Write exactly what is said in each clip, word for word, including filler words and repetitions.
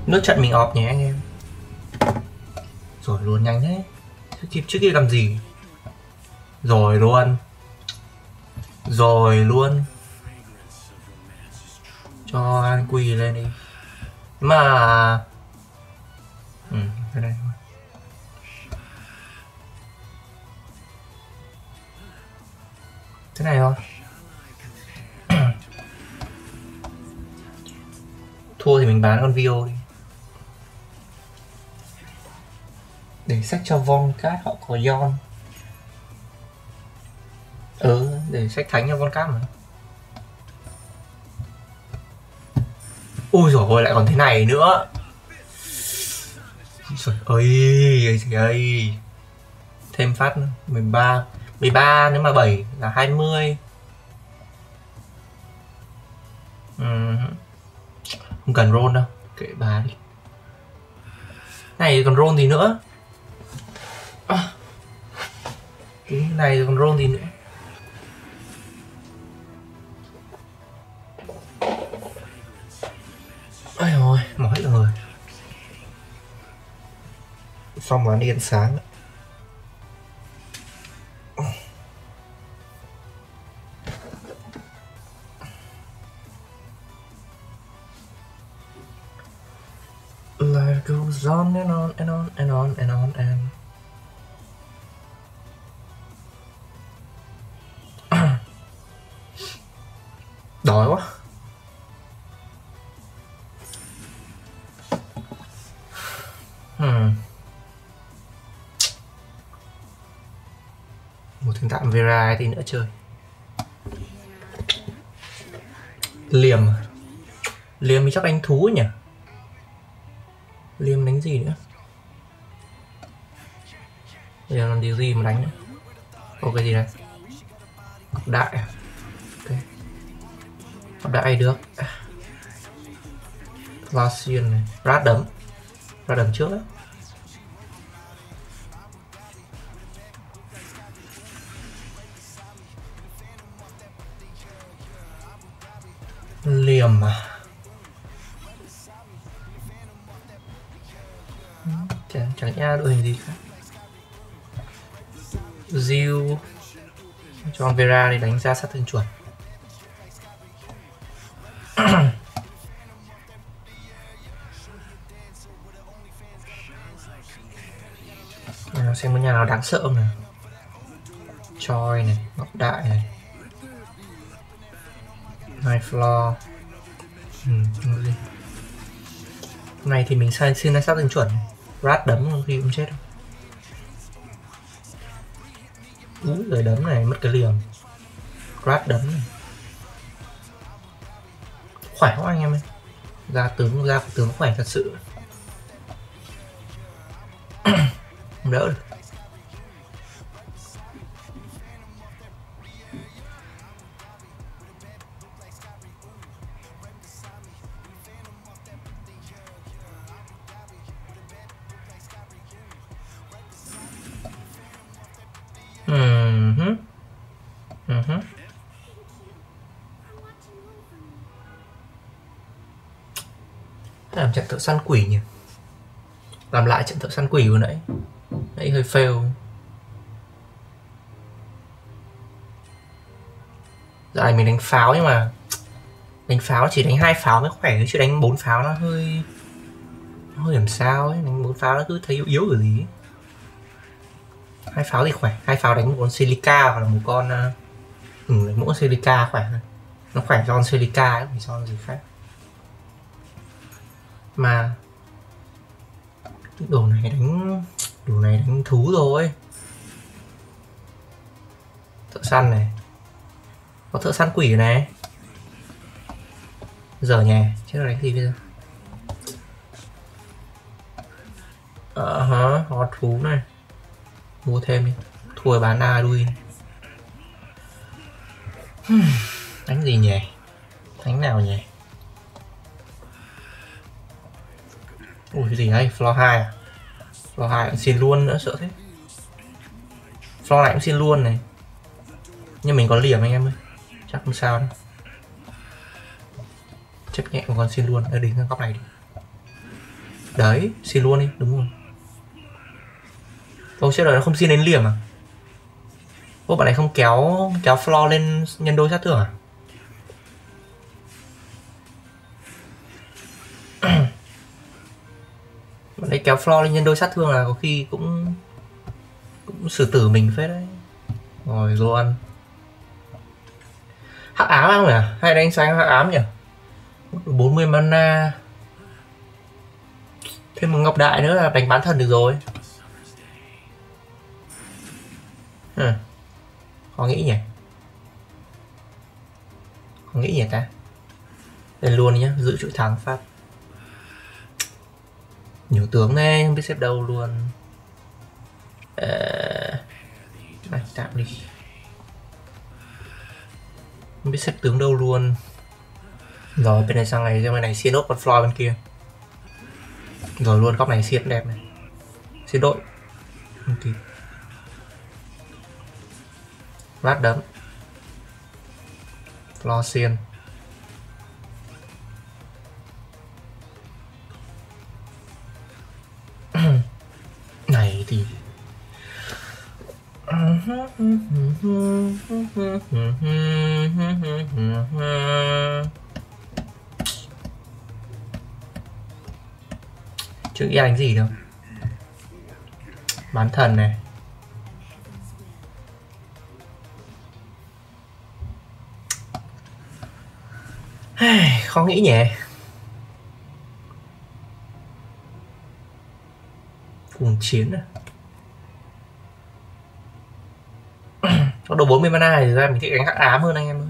Nước trận mình ọp nhé anh em. Rồi luôn nhanh thế. Trước kia, trước kia làm gì. Rồi luôn. Rồi luôn. Cho anh Quy lên đi. Mà ừ, cái này thôi. Thế này thôi. Thua thì mình bán con Vio đi. Để sách cho Von Cát họ có Yon. Ừ, để sách thánh cho Von Cát mà. Ui dồi ôi, lại còn thế này nữa. Trời ơi, trời ơi. Thêm phát nữa, mười ba. mười ba nếu mà bảy là hai mươi. Ừ. Không cần roll đâu, kệ bà đi. Này còn roll gì nữa. À, cái này còn roll gì nữa. Ôi ôi, mỏi rồi. Xong rồi đi ăn sáng. Life goes on and on and on and on and on and đói quá. Hmm. Một thiên tạm Vera thì nữa chơi. Liềm. Liềm thì chắc đánh thú nhỉ. Liềm đánh gì nữa. Bây giờ làm điều gì mà đánh nữa. Có cái gì đây. Ngọc đại à? Ok. Ngọc đại được. Classian này. Rát đấm. Rát đấm trước đấy. Liềm à. Chẳng, chẳng nhá đội hình gì khác. Zill cho con Vera đi đánh ra sát thương chuẩn. Nào xem có nhà nào đáng sợ không nào. Choi này, Ngọc Đại này, Night Floor. Ừ, không gì. Hôm nay thì mình sai xin đánh sát thương chuẩn. Rat đấm khi cũng chết đâu. Úi lời đấm này mất cái liềm. Rat đấm này. Khỏe quá anh em ơi. Ra tướng ra tướng khỏe thật sự. Không đỡ được. Uh-huh. Uh-huh. Làm trận thợ săn quỷ nhỉ. Làm lại trận thợ săn quỷ vừa nãy. Nãy hơi fail. Giờ mình đánh pháo nhưng mà đánh pháo chỉ đánh hai pháo mới khỏe, chứ đánh bốn pháo nó hơi nó hơi làm sao ấy. Đánh bốn pháo nó cứ thấy yếu yếu kiểu gì ấy. Hai pháo thì khỏe, hai pháo đánh một con Silica hoặc là một con ừ, đánh mỗi con Silica khỏe hơn. Nó khỏe cho con Silica ấy, thì cho gì khác. Mà cái đồ này đánh đồ này đánh thú rồi. Thợ săn này, có thợ săn quỷ này. Giờ nhà chứ là đánh gì bây giờ. Ờ hả, có thú này. Mua thêm đi. Thua bán A đuôi. Đánh gì nhỉ? Đánh nào nhỉ? Ui cái gì đây? Floor hai à? Floor hai cũng xin luôn nữa, sợ thế. Floor này cũng xin luôn này. Nhưng mình có liềm anh em ơi. Chắc không sao đâu. Chấp nhẹ một con xin luôn. Ở đỉnh góc này đi. Đấy, xin luôn đi, đúng rồi. Ô, chết rồi, nó không xin đến liềm à? Ô, bạn này không kéo kéo floor lên nhân đôi sát thương à? Bạn ấy kéo floor lên nhân đôi sát thương là có khi cũng cũng xử tử mình phết đấy. Rồi luôn. Hắc ám không nhỉ? Hay đánh sáng hắc ám nhỉ? bốn mươi mana. Thêm một ngọc đại nữa là đánh bán thần được rồi. Ừ. Khó nghĩ nhỉ? Khó nghĩ nhỉ ta? Lên luôn đi nhá, giữ chuỗi thắng phát. Nhiều tướng này, không biết xếp đâu luôn. Ờ... Này, tạm đi. Không biết xếp tướng đâu luôn. Rồi, bên này sang này, bên này xia nốt con floor bên kia. Rồi luôn, góc này xia đẹp này. Xia đội. Không kịp. Lát đấm. Floor xiên. Này thì chưa nghĩ đánh gì đâu. Bán thần này. Khó nghĩ nhỉ. Cùng chiến à. Có đồ bốn mươi mana này ra mình thích đánh hắc ám hơn anh em ơi.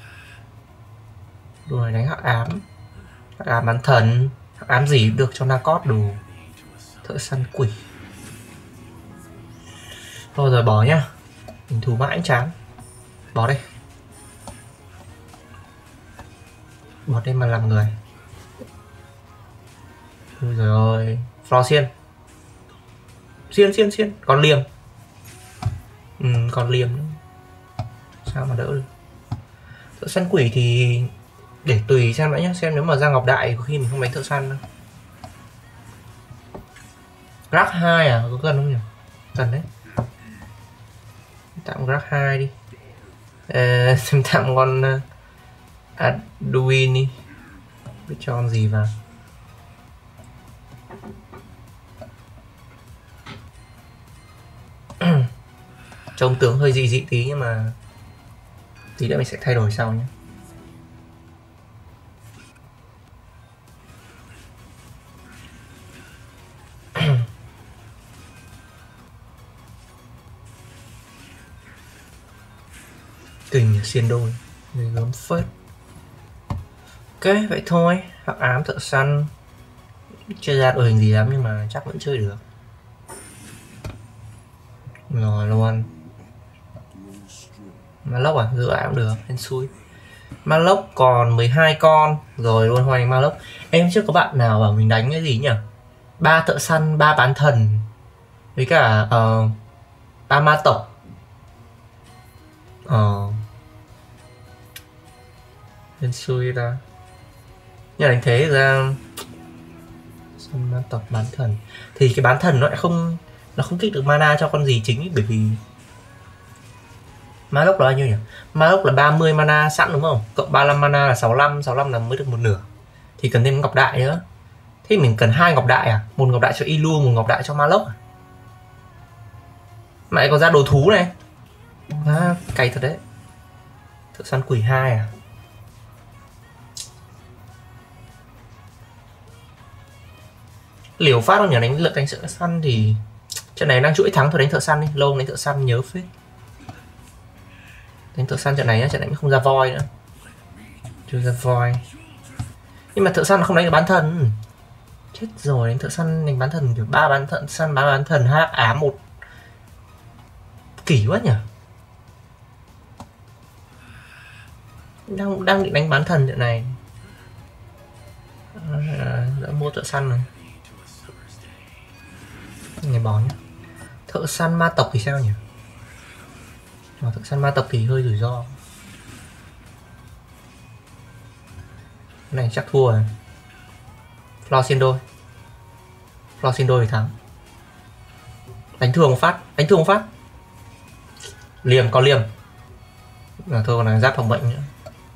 Rồi đánh hắc ám. Hắc ám bán thần. Hắc ám gì cũng được cho Narcos đồ. Thợ săn quỷ. Thôi rồi bỏ nhá. Mình thù mãi chán. Bỏ đây. Bỏ đây mà làm người. Ôi giời ơi. Floor xiên. Xiên xiên xiên. Còn liềm. Ừ, còn liềm nữa. Sao mà đỡ được. Thợ săn quỷ thì để tùy xem đã nhá. Xem nếu mà ra ngọc đại có khi mình không đánh thợ săn đâu. Grab hai à? Có cần không nhỉ? Cần đấy. Tạm Grab hai đi. Ờ, xem tạm con uh, Adwin đi. Biết cho con gì vào. Trông tướng hơi dị dị tí nhưng mà tí nữa mình sẽ thay đổi sau nhé. Kình xiên đôi người gớm phết. Ok vậy thôi. Hắc ám thợ săn chưa ra đội hình gì lắm nhưng mà chắc vẫn chơi được. Rồi luôn. Malok à? Dựa cũng được, hên xui. Malok còn mười hai con. Rồi luôn, hoan nghênh Malok. Em trước có bạn nào bảo mình đánh cái gì nhỉ? Ba thợ săn, ba bán thần. Với cả uh, ba ma tộc. Ờ uh, hên xui ra. Nhưng đánh thế ra săn ma tộc bán thần. Thì cái bán thần nó lại không nó không kích được mana cho con gì chính ấy, bởi vì Malok là bao nhiêu nhỉ? Malok là ba mươi mana sẵn đúng không? Cộng ba mươi lăm mana là sáu mươi lăm, sáu mươi lăm là mới được một nửa. Thì cần thêm ngọc đại nữa. Thế mình cần hai ngọc đại à? Một ngọc đại cho Ilu, một ngọc đại cho Malok à? Mà lại còn ra đồ thú này. À, cày thật đấy. Thợ săn quỷ hai à? Liều phát không nhỉ? Đánh lượt đánh thợ săn thì trận này đang chuỗi thắng thôi, đánh thợ săn đi. Lâu đánh thợ săn nhớ phết. Đánh thợ săn trận này nhá, trận này mới không ra voi nữa. Chưa ra voi. Nhưng mà thợ săn không đánh được bán thần. Chết rồi, đánh thợ săn đánh bán thần kiểu ba bán thợ săn bán bán thần hai ám một. Kỳ quá nhỉ. Đang đang định đánh bán thần trận này. À, đã mua thợ săn rồi. Này bỏ nhá. Thợ săn ma tộc thì sao nhỉ? Mà thợ săn ma tộc thì hơi rủi ro. Cái này chắc thua rồi. Floor xiên đôi. Flo xin đôi thì thắng. Đánh thường một phát, đánh thường một phát. Liềm, có liềm. Là thôi còn là giáp phòng bệnh nữa.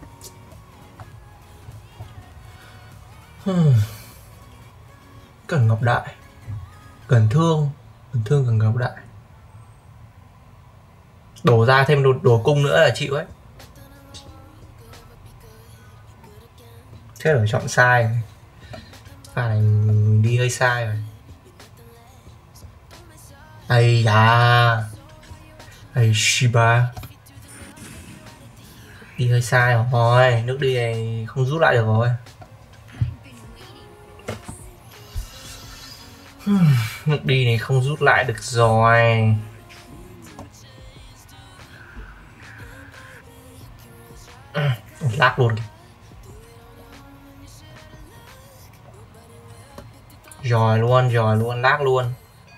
Hmm. Cần ngọc đại. Cần thương. Cần thương cần ngọc đại. Đổ ra thêm đồ, đồ cung nữa là chịu ấy. Thế rồi chọn sai rồi. Pha này đi hơi sai rồi. Ây da. Ây Shiba. Đi hơi sai rồi. Nước đi này không rút lại được rồi. Nước đi này không rút lại được rồi. Lác luôn. Rồi luôn, rồi luôn, lác luôn.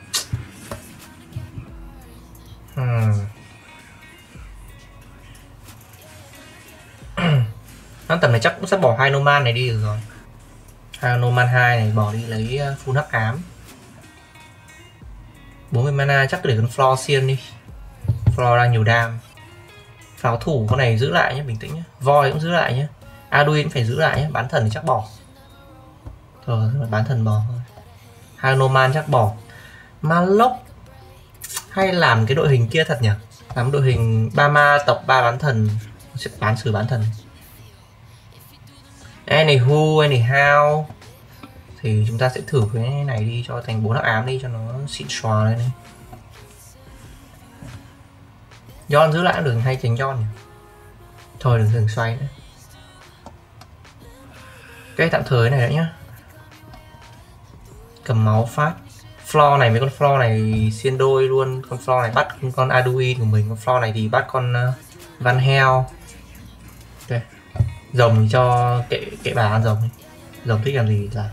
Hmm. Tầm này chắc cũng sắp bỏ hai Noman này đi được rồi. Hai Noman hai này bỏ đi lấy full hắc ám. bốn mươi mana chắc để con Flo xiên đi. Flo đang nhiều đam. Pháo thủ con này giữ lại nhé, bình tĩnh nhé. Voi cũng giữ lại nhé. Arduin cũng phải giữ lại nhé, bán thần thì chắc bỏ. Thôi bán thần bỏ thôi. Hanuman chắc bỏ. Malok hay làm cái đội hình kia thật nhỉ? Làm đội hình ba ma tộc ba bán thần, sẽ bán xử bán thần. Anywho, anyhow thì chúng ta sẽ thử cái này đi cho thành bốn hắc ám đi cho nó xịn xòa lên đi. Yon giữ lại cũng được hay tránh Yon nhỉ? Thôi đừng dừng xoay nữa. Cái tạm thời này đấy nhá. Cầm máu phát. Flo này với con Flo này xiên đôi luôn. Con Flo này bắt con Arduin của mình. Con Flo này thì bắt con uh, Van Hell. Okay. Rồng thì cho kệ kệ bà ăn rồng. Rồng thích làm gì là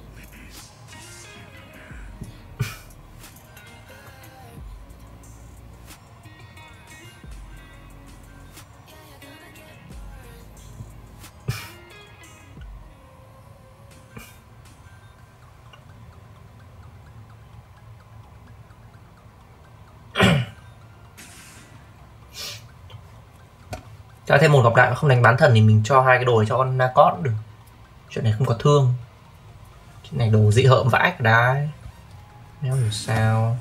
cho thêm một gặp đại không đánh bán thần thì mình cho hai cái đồ này cho con Nakot cũng được. Chuyện này không có thương. Chuyện này đồ dị hợm vãi cả đái. Nếu hiểu sao.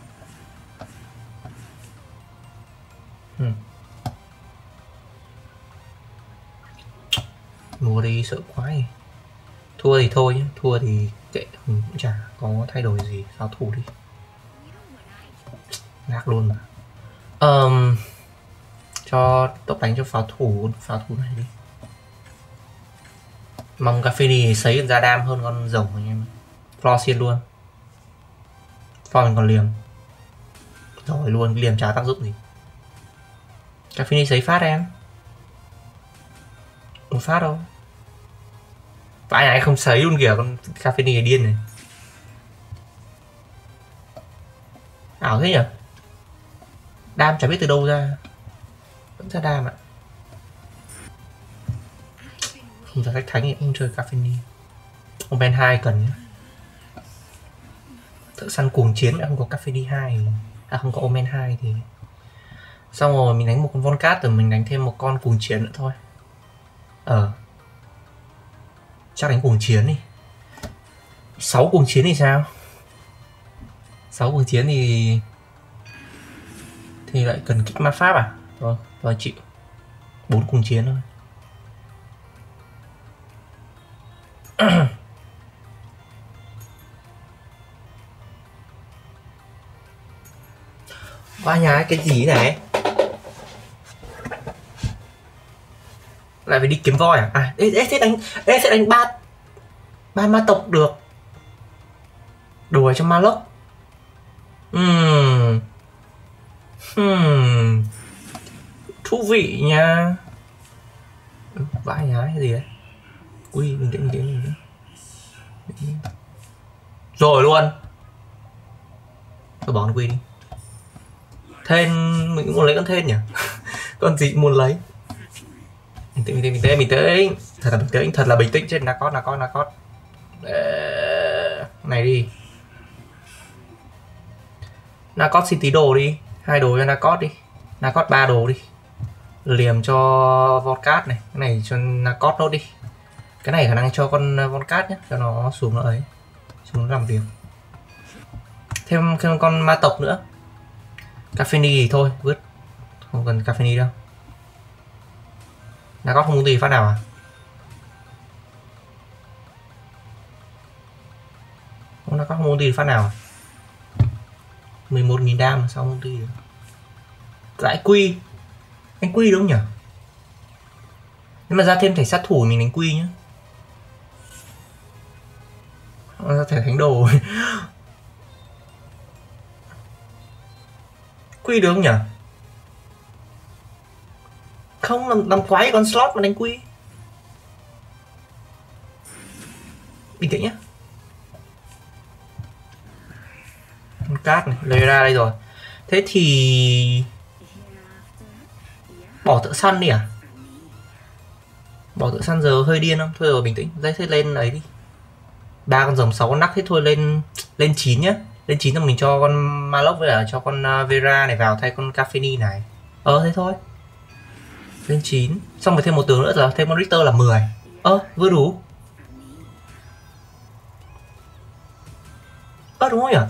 Hmm. Mua đi sợ quái. Thua thì thôi nhé. Thua thì kệ, cũng chả có thay đổi gì. Pháo thủ đi. Nát luôn mà. Um, cho tốc đánh cho pháo thủ. Pháo thủ này đi. Mong cà phê đi sấy ra đam hơn con rồng anh em. Flo xiên luôn. Flo mình còn liềm. Rồi luôn, liềm chả tác dụng gì. Cà phê đi sấy phát em. Một phát đâu. Vãi này không sấy luôn kìa, con cà phê đi điên này. Ảo thế nhỉ? Đam chả biết từ đâu ra. Vẫn ra đam ạ. Không ra cách thánh thì không chơi cà phê đi. Omen hai cần nhé. Thợ săn cuồng chiến đã không có cà phê đi hai. À không có Omen hai thì. Xong rồi mình đánh một con Volcat rồi mình đánh thêm một con cuồng chiến nữa thôi. Ờ. Chắc đánh cuồng chiến đi. sáu cuồng chiến thì sao? sáu cuồng chiến thì thì lại cần kích ma pháp à? Rồi, rồi chịu. bốn cuồng chiến thôi. Ba nhà cái gì này? Lại phải đi kiếm voi à? À, ê, sẽ đánh, ê, sẽ đánh ba ba ma tộc được. Đùa cho ma lốc. Hmm. Hmm. Thú vị nha. Vãi nhái cái gì đấy? Ui, mình định mình định rồi luôn. Tôi bỏ con quy đi. Thên, mình cũng muốn lấy con thên nhỉ? Con gì cũng muốn lấy. Bình tĩnh, bình tĩnh, bình tĩnh. Thật là bình tĩnh, thật là bình tĩnh trên Nakot, Nakot, Nakot. Này đi. Nacot xin tí đồ đi, hai đồ cho Nacot đi, Nacot ba đồ đi, liềm cho Volcat này, cái này cho Nacot nốt đi, cái này khả năng cho con Volcat nhé, cho nó xuống nó ấy, xuống nó làm việc. Thêm, thêm con ma tộc nữa. Caffeine thì thôi vứt, không cần Caffeine đâu. Nacot không muốn gì phát nào à? Không, Nacot không muốn gì phát nào à? mười một nghìn đam mà sao không đi được? Lại quy, anh quy đúng nhỉ? Nhưng mà ra thêm thẻ sát thủ mình đánh quy nhá. Ra thẻ thánh đồ. Quy được không nhỉ? Không, làm, làm quái con slot mà đánh quy. Bình tĩnh nhá. Con cát này, lấy ra đây rồi. Thế thì bỏ thợ săn đi à? Bỏ thợ săn giờ hơi điên không? Thôi rồi bình tĩnh, dây thế lên ấy đi. Ba con rồng, sáu con nắc, thế thôi lên lên chín nhá. Lên chín thì mình cho con Maloc với cả cho con Vera này vào thay con Caffeine này. Ờ thế thôi. Lên chín, xong rồi thêm một tướng nữa rồi, thêm con Richter là mười. Ơ, ờ, vừa đủ. Ơ ờ, đúng không nhỉ?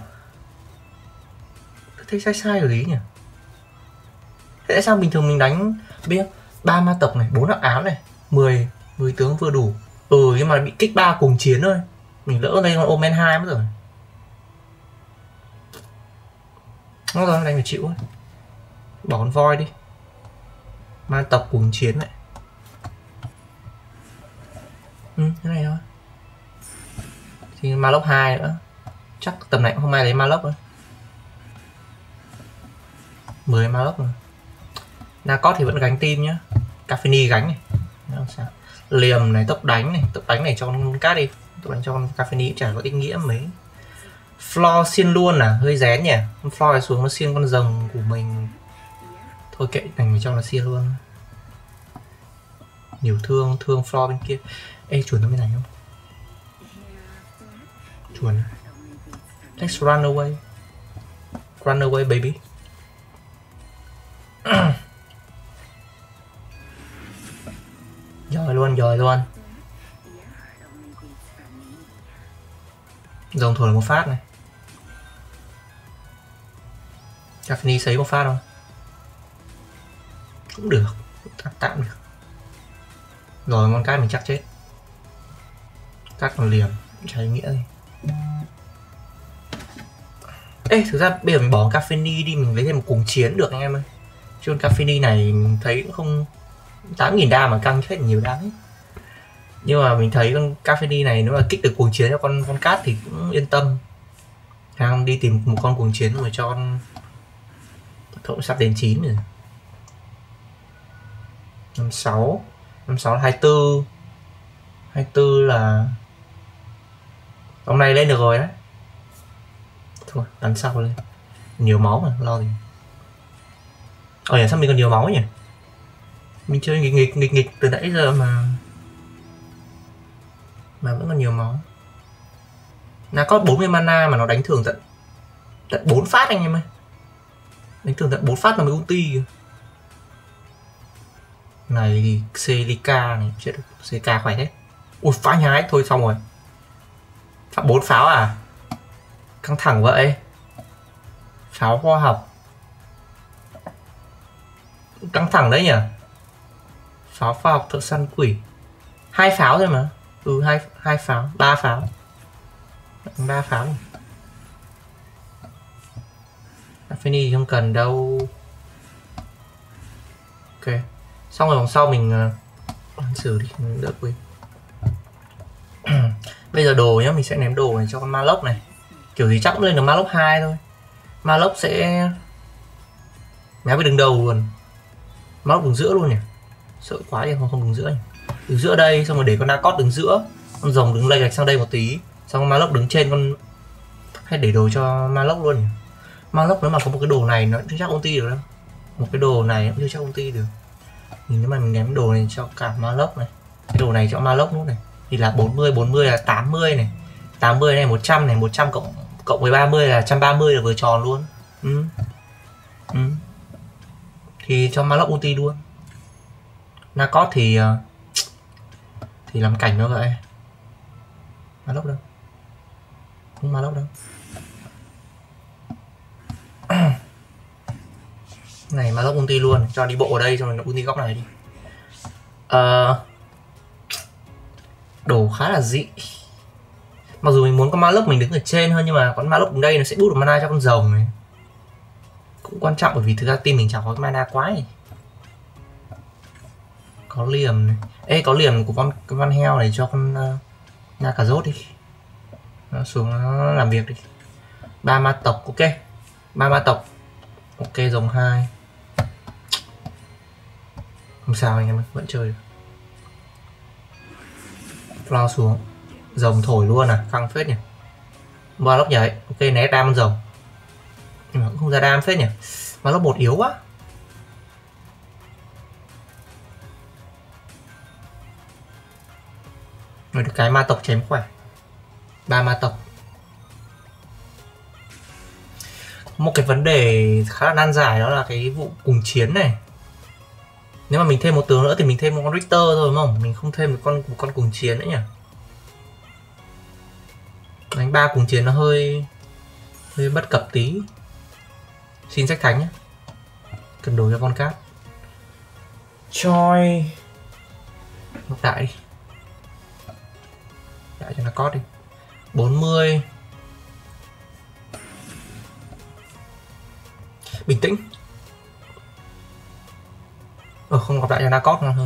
Tôi thấy sai sai rồi ý nhỉ? Thế tại sao bình thường mình đánh biết ba ma tộc này, bốn hắc ám này, mười mười tướng vừa đủ. Ừ nhưng mà bị kích ba cùng chiến thôi. Mình lỡ đây con Omen hai mất rồi. Nó rồi, đánh phải chịu ấy. Bỏ con voi đi. Ma tộc cùng chiến này. Ừ, thế này thôi. Thì Maloc hai nữa. Chắc tầm này cũng không ai lấy Maloc nữa. mười Maloc rồi. Nacot thì vẫn gánh tim nhá. Caffeine gánh này. Không sao. Liềm này, tốc đánh này, tốc đánh này cho con cát đi. Tốc đánh cho con Caffeine cũng chả có ý nghĩa mấy. Floor xiên luôn à, hơi rén nhỉ. Con Floor này xuống nó xiên con rồng của mình. Thôi kệ, đành cho nó xiên luôn. Nhiều thương, thương Floor bên kia. Ê, chuồn nó bên này không? Chuồn. Let's run away. Run away baby. Rồi luôn, rồi luôn. Rồng thổi một phát này. Caffeine sấy một phát không? Cũng được, tạm, tạm được. Rồi con cát mình chắc chết. Cát còn liềm, chả ý nghĩa gì. Ê, thực ra bây giờ mình bỏ Caffeine đi, mình lấy thêm một cùng chiến được anh em ơi. Chứ con Caffeine này mình thấy cũng không... tám nghìn đam mà căng hết nhiều đam ấy. Nhưng mà mình thấy con Caffeine này nếu mà kích được cuồng chiến cho con con cát thì cũng yên tâm. Đang đi tìm một con cuồng chiến rồi cho con cũng sắp đến chín rồi. năm sáu, năm sáu là hai mươi tư. hai mươi tư là hôm nay lên được rồi đấy. Thôi, đánh sau lên. Nhiều máu mà lo gì. Ờ nhỉ, sao mình còn nhiều máu nhỉ? Mình chơi nghịch nghịch nghịch nghịch từ nãy giờ mà mà vẫn còn nhiều máu. Nó có bốn mươi mana mà nó đánh thường tận tận bốn phát anh em ơi. Đánh thường tận bốn phát là mới ulti kìa. Này thì Celica này chết được, Celica khỏe thế. Ui phá nhái thôi xong rồi. Phạm bốn pháo à? Căng thẳng vậy. Pháo khoa học. Căng thẳng đấy nhỉ? Pháo khoa học thợ săn quỷ. Hai pháo thôi mà. Ừ hai hai pháo, ba pháo. ba pháo. Caffeine thì không cần đâu. Ok. Xong rồi vòng sau mình uh, xử đi, mình đỡ quên. Bây giờ đồ nhá, mình sẽ ném đồ này cho con Maloc này. Kiểu gì chắc cũng lên được Maloc hai thôi. Maloc sẽ méo về đứng đầu luôn. Maloc đứng giữa luôn nhỉ. Sợ quá thì không không đứng giữa nhỉ. Đứng giữa đây xong rồi để con Nacot đứng giữa. Con rồng đứng lệch sang đây một tí. Xong con Maloc đứng trên con. Hay để đồ cho Maloc luôn nhỉ. Maloc nếu mà có một cái đồ này nó chưa chắc ulti được đâu. Một cái đồ này cũng chưa chắc ulti được. Nếu mà mình ném đồ này cho cả Maloc này. Cái đồ này cho Maloc luôn này. Thì là bốn mươi, bốn mươi là tám mươi này. tám mươi này, một trăm này, một trăm cộng cộng với ba mươi là một trăm ba mươi là vừa tròn luôn. Ừ. Ừ. Thì cho Malok ulti luôn. Nacot thì thì làm cảnh nó vậy. Malok đâu? Không Malok đâu. Này Malok ulti luôn, cho đi bộ ở đây xong rồi nó ulti góc này đi. Ờ, đồ khá là dị. Mặc dù mình muốn con Malok mình đứng ở trên hơn nhưng mà con Malok đứng đây nó sẽ boost được mana cho con rồng này. Cũng quan trọng bởi vì thực ra team mình chẳng có cái mana quá này. Có liềm này. Ê có liềm của con cái Van Heo này cho con uh, Nakazot đi. Nó xuống nó làm việc đi. Ba ma tộc ok. Ba ma tộc. Ok rồng hai. Không sao anh em ơi, vẫn chơi được. Flow xuống. Rồng thổi luôn à, căng phết nhỉ. Ba lốc nhảy. Ok né đam con rồng. Nhưng mà cũng không ra đam phết nhỉ. Ba lốc một yếu quá. Rồi được cái ma tộc chém khỏe. Ba ma tộc. Một cái vấn đề khá là nan giải đó là cái vụ cùng chiến này. Nếu mà mình thêm một tướng nữa thì mình thêm một con Richter thôi đúng không? Mình không thêm một con một con cùng chiến nữa nhỉ. Đánh ba cùng chiến nó hơi hơi bất cập tí. Xin sách thánh nhé. Cần đổi cho con cát. Choi. Một đại đi. Đại cho nó cót đi. bốn mươi. Bình tĩnh. Ờ không gặp lại cho Nacot ngon hơn.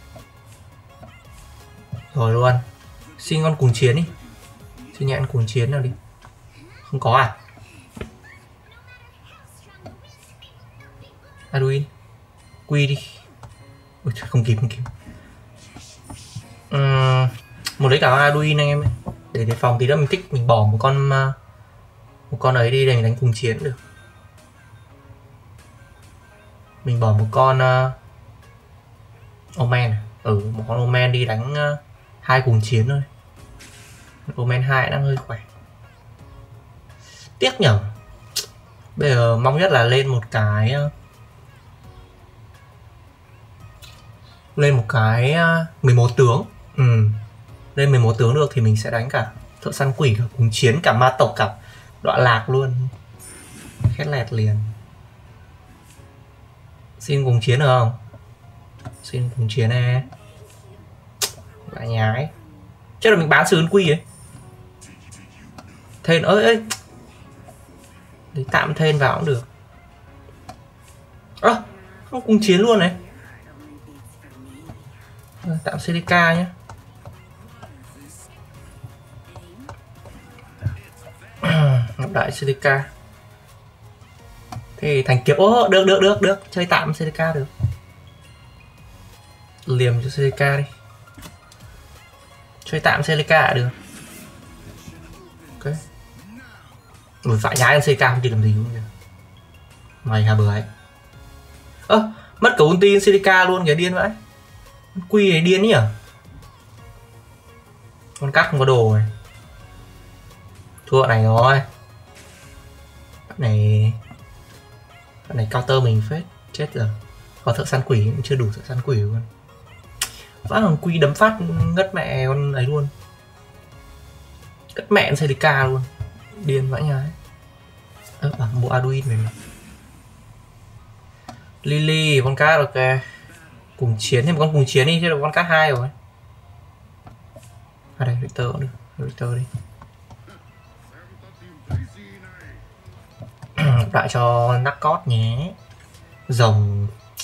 Rồi luôn. Xin con cùng chiến đi. Xin nhẹ con cùng chiến nào đi. Không có à? Aduin. Quy đi. Ôi trời, không kịp không kịp. Uhm, một lấy cả Aduin anh em ấy. Để đề phòng tí nữa mình thích mình bỏ một con một con ấy đi để mình đánh cùng chiến được. Mình bỏ một con uh, Omen. Ừ, một con Omen đi đánh uh, hai cùng chiến thôi. Omen hai đang hơi khỏe. Tiếc nhở. Bây giờ mong nhất là lên một cái uh, lên một cái uh, mười một tướng. Ừ. Lên mười một tướng được thì mình sẽ đánh cả thợ săn quỷ, cả cùng chiến, cả ma tộc, cả đoạn lạc luôn. Khét lẹt liền. Xin cùng chiến được không? Xin cùng chiến nè. Lại nhái. Chắc là mình bán sườn quy ấy. Thên ơi ơi. Đấy tạm thên vào cũng được. Ơ à, không cùng chiến luôn này. Tạm xê đê ca nhé. Gặp lại xê đê ca. Thì thành kiếm. Ô được được được được. Chơi tạm xê đê ca được. Liềm cho xê đê ca đi. Chơi tạm xê đê ca được. Ok. Rồi phải nhái xê đê ca không thì làm gì luôn kìa. Mày hà bừa ấy. Ơ à, mất cả ulti xê đê ca luôn kìa, điên vậy. Quy này điên nhỉ. Con cắt không có đồ này. Thua này rồi. Này này counter mình phết. Chết rồi. Có thợ săn quỷ cũng chưa đủ thợ săn quỷ luôn. Vãi thằng Quy đấm phát ngất mẹ con ấy luôn. Cất mẹ xê đê ca luôn. Điên vãi nhái. Ơ bảo mua Arduin về mà. Lily con cát ok. Cùng chiến thêm con cùng chiến đi chứ là con cát hai rồi. À đây Richter cũng được. Richter đi. Lại cho Nacot nhé. Rồng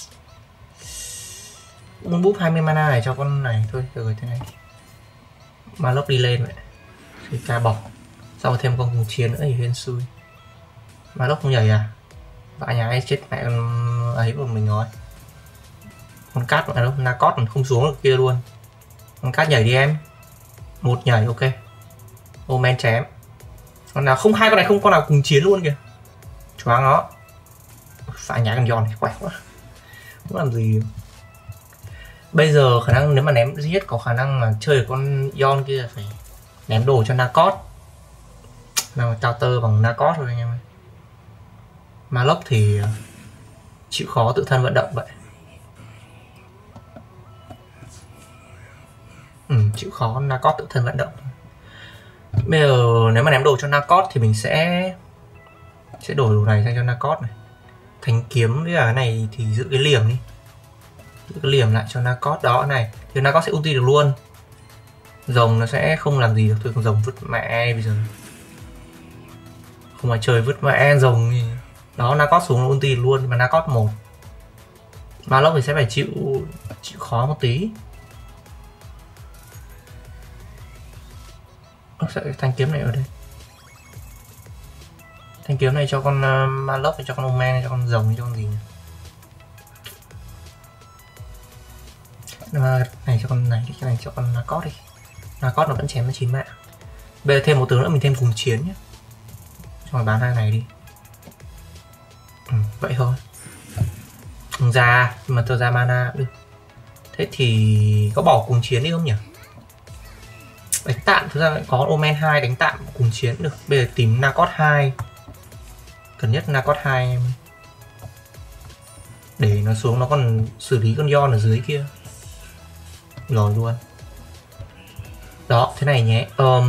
muốn búp hai mươi mana này cho con này thôi, được rồi thế này. Malok đi lên vậy. xê ca bỏ. Sau rồi thêm con cùng chiến nữa thì hên xui. Malok không nhảy à? Vãi nhà ấy chết mẹ con ấy của mình rồi. Con cát mà đâu, Nacot không xuống được kia luôn. Con cát nhảy đi em. Một nhảy ok. Omen chém. Con nào không, hai con này không con nào cùng chiến luôn kìa. Choáng nó. Phải nhá con giòn khỏe quá. Không làm gì. Bây giờ khả năng nếu mà ném duy nhất có khả năng là chơi được con Yon kia phải ném đồ cho Nacot. Nào counter bằng Nacot rồi anh em ơi. Maloc thì chịu khó tự thân vận động vậy. Ừ, chịu khó Narcot tự thân vận động. Bây giờ nếu mà ném đồ cho Narcot thì mình sẽ sẽ đổi đồ này sang cho Narcot này. Thánh kiếm với cả cái này thì giữ cái liềm đi, giữ cái liềm lại cho Narcot đó này, thì Narcot sẽ ulti được luôn. Rồng nó sẽ không làm gì được, thôi. Con rồng vứt mẹ bây giờ, không phải chơi vứt mẹ rồng thì đó. Narcot xuống ulti luôn, mà Narcot một Maloc thì sẽ phải chịu chịu khó một tí. Ơ, sao cái thanh kiếm này ở đây? Thanh kiếm này cho con uh, Maloc, cho con Omen, cho con rồng, cho con gì nhỉ? Uh, này cho con này, cái này cho con Narcot đi. Narcot nó vẫn chém nó chín mạng. Bây giờ thêm một tướng nữa, mình thêm cùng chiến nhé. Cho bán hai này đi. Ừ, vậy thôi. Ra, nhưng mà tôi ra mana được. Thế thì có bỏ cùng chiến đi không nhỉ? Đánh tạm, thực ra lại có Omen hai đánh tạm cùng chiến được. Bây giờ tìm Narcot hai. Cần nhất Narcot hai em. Để nó xuống nó còn xử lý con Yon ở dưới kia. Rồi luôn. Đó, thế này nhé. Um,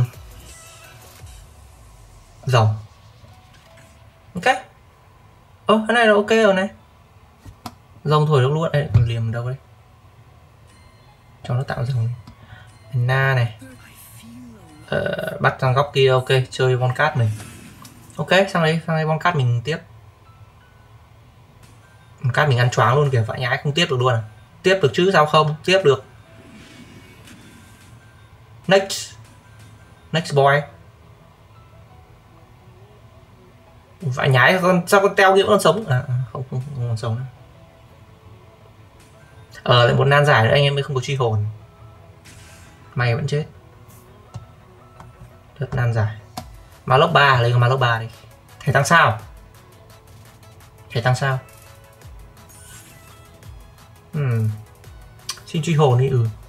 rồng. Ok. Ơ, cái này là ok rồi này. Rồng thổi được luôn. Ê, còn liềm đâu đấy. Cho nó tạo rồng. Na này. Uh, bắt sang góc kia, ok. Chơi Voncat mình. Ok, sang đây, sang đây Voncat mình tiếp. Voncat mình ăn choáng luôn kìa, vãi nhái không tiếp được luôn à. Tiếp được chứ sao không? Tiếp được. Next. Next boy. Vãi nhái, con sao con teo kia vẫn sống? À, không, không, không còn sống nữa. Ờ, lại một nan giải nữa, anh em mới không có truy hồn. Mày vẫn chết. Được nan giải. Maloc ba, lấy con Maloc ba đi. Thẻ tăng sao? Thẻ tăng sao? Hmm. Xin truy hồn đi, ừ.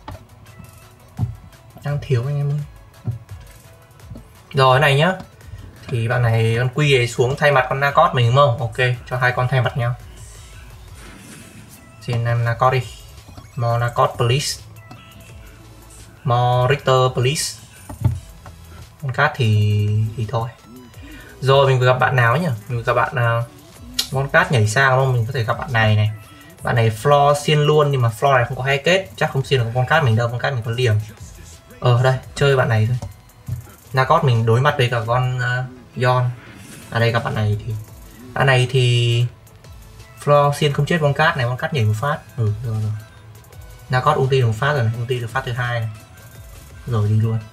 Đang thiếu anh em ơi. Rồi cái này nhá. Thì bạn này con Quy ấy xuống thay mặt con Narcot mình đúng không? Ok, cho hai con thay mặt nhau. Xin em Narcot đi. More Narcot please. More Richter please. Con cát thì thì thôi. Rồi mình vừa gặp bạn nào nhỉ? Mình gặp bạn nào? Con cát nhảy sang đúng không? Mình có thể gặp bạn này này. Bạn này floor xiên luôn, nhưng mà floor này không có hai kết, chắc không xiên được con cát mình đâu, con cát mình có liềm. Ờ đây, chơi bạn này thôi. Narcot mình đối mặt với cả con uh, Yon. Ở đây gặp bạn này thì bạn này thì floor xiên không chết con cát này, con cát nhảy một phát. Ừ rồi rồi. Narcot ulti được một phát rồi này, ulti được phát thứ hai này. Rồi đi luôn.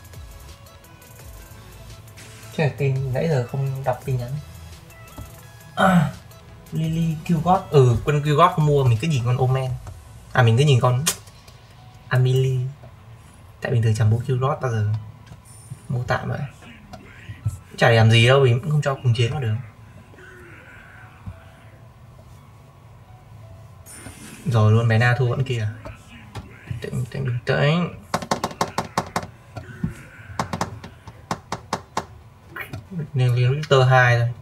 Chứ tin nãy giờ không đọc tin nhắn. À, Lily Qgot. Ừ, quân Qgot không mua, mình cứ nhìn con Omen. À mình cứ nhìn con Amelie. Tại bình thường chẳng mua Qgot bao giờ. Mua tạm vậy. Chả để làm gì đâu, vì cũng không cho cùng chiến vào được. Rồi luôn, bé Na thua vẫn kìa. Tĩnh tĩnh bình tĩnh. Nên liên Richter hai rồi.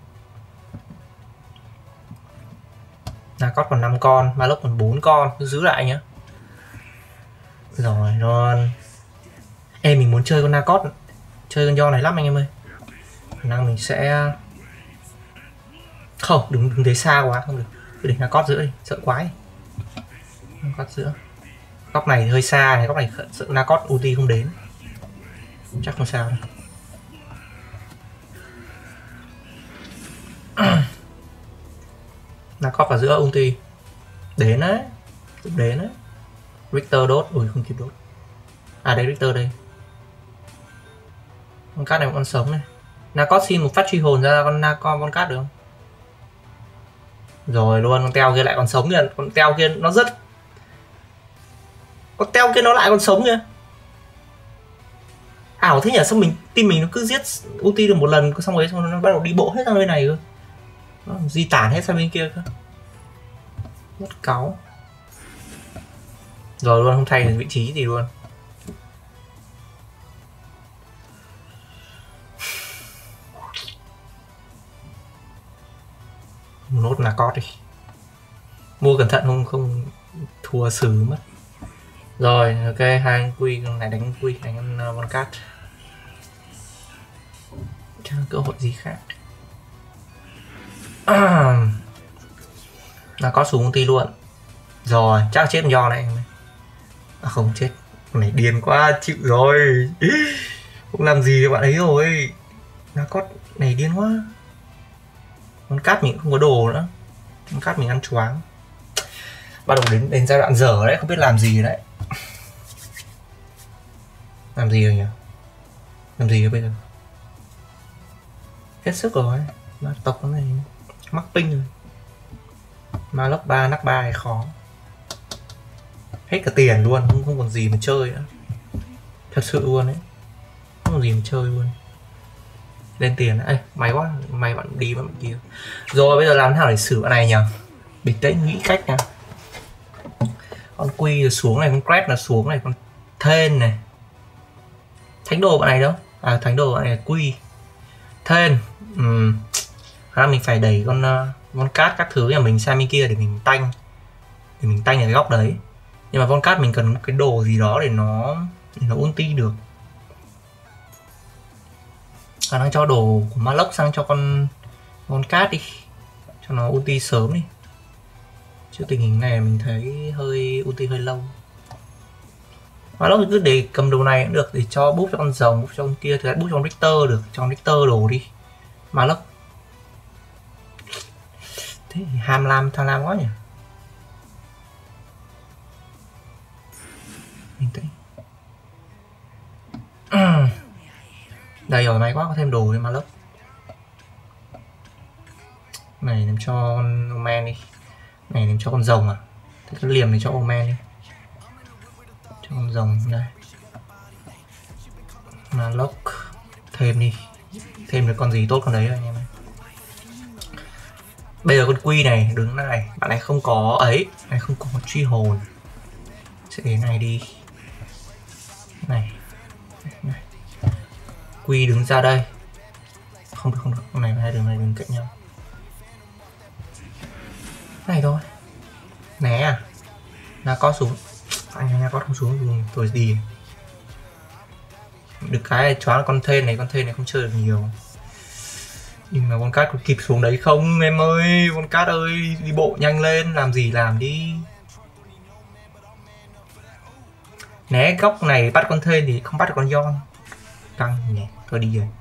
Narcot còn năm con, Maloc còn bốn con, cứ giữ lại nhá. Rồi luôn. Ê mình muốn chơi con Narcot, chơi con Yon này lắm anh em ơi. Khả năng mình sẽ không, đừng đừng thấy xa quá, không được. Cứ để Narcot giữa đi, sợ quái. Narcot giữa. Góc này hơi xa này, góc này sợ Narcot ulti không đến. Chắc không sao đâu. Narcot vào giữa ulti. Đến đấy. Đến đấy. Richter đốt, ui không kịp đốt. À đây Richter đây. Con cát này một con sống này. Narcot xin một phát truy hồn ra con Narcot con cát được không? Rồi luôn, con teo kia lại còn sống kìa, con teo kia nó rất con teo kia nó lại còn sống kìa. Ảo thế nhỉ, sao mình team mình nó cứ giết ulti được một lần xong rồi xong nó bắt đầu đi bộ hết sang bên này cơ. Nó di tản hết sang bên kia cơ. Rất cáu. Rồi luôn, không thay được vị trí gì luôn. nốt là cót đi, mua cẩn thận không không thua xử mất. Rồi ok, hai anh quy này đánh quy đánh uh, con cát, chẳng cơ hội gì khác. À, là có xuống công ty luôn rồi, chắc chết do này. À, không chết, con này điên quá, chịu rồi. Cũng làm gì cho bạn ấy rồi, là cót này điên quá. Con cát mình không có đồ nữa, con cát mình ăn choáng. Bắt đầu đến đến giai đoạn dở đấy, không biết làm gì đấy. Làm gì rồi nhỉ? Làm gì rồi bây giờ? Hết sức rồi, mà tộc nó này mắc ping rồi. Mà lớp ba nắc ba này khó. Hết cả tiền luôn, không, không còn gì mà chơi nữa. Thật sự luôn đấy, không còn gì mà chơi luôn. Lên tiền ấy, may quá, may bạn đi bạn kia. Rồi bây giờ làm thế nào để xử bạn này nhỉ? Bình tĩnh nghĩ cách nha. Con quy rồi xuống này, con crest là xuống này, con thên này. Thánh đồ bạn này đâu? À thánh đồ bạn này là quy. Thên. Ừ. Khả năng mình phải đẩy con uh, con cát các thứ nhà mình sang bên kia để mình tanh. Để mình tanh ở cái góc đấy. Nhưng mà con cát mình cần cái đồ gì đó để nó để nó ulti được. Khả năng cho đồ của Maloc sang cho con con cát đi, cho nó ulti sớm đi. Chứ tình hình này mình thấy hơi ulti hơi lâu. Maloc cứ để cầm đồ này cũng được, để cho búp cho con rồng, búp cho con kia, thì búp cho con Richter được, cho con Richter đồ đi. Maloc thế thì ham lam tham lam quá nhỉ. Bình tĩnh. Đây rồi, may quá có thêm đồ cho Maloc. Này làm cho con Omen đi, này làm cho con rồng à, thế cái liềm này cho Omen đi, cho con rồng đây. Maloc thêm đi, thêm được con gì tốt con đấy rồi anh em ơi. Bây giờ con quy này đứng này, bạn này không có ấy, này không có truy hồn, sẽ thế này đi, này, này. Quy đứng ra đây, không được không được, con này hai đường này đứng cạnh nhau, này thôi, né à, là có xuống, anh nha có không xuống dùng rồi gì, được cái choáng con thên này, con thên này không chơi được nhiều. Nhưng mà con cát có kịp xuống đấy không em ơi, con cát ơi đi bộ nhanh lên, làm gì làm đi. Né góc này bắt con thên thì không bắt được con Yon, căng nhỉ, thôi đi rồi.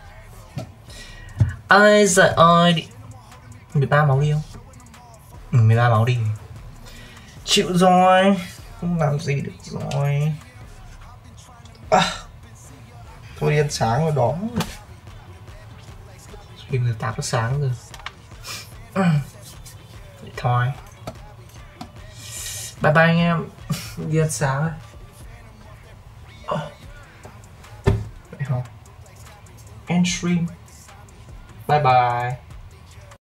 Ơi giời ơi, mười ba máu đi không? Ừ, mười ba máu đi, chịu rồi, không làm gì được rồi. À, thôi đi ăn sáng rồi đó. Mình mười tám giờ sáng rồi. Thôi bye bye anh em, đi ăn sáng rồi. Vậy không? End stream. Bye bye.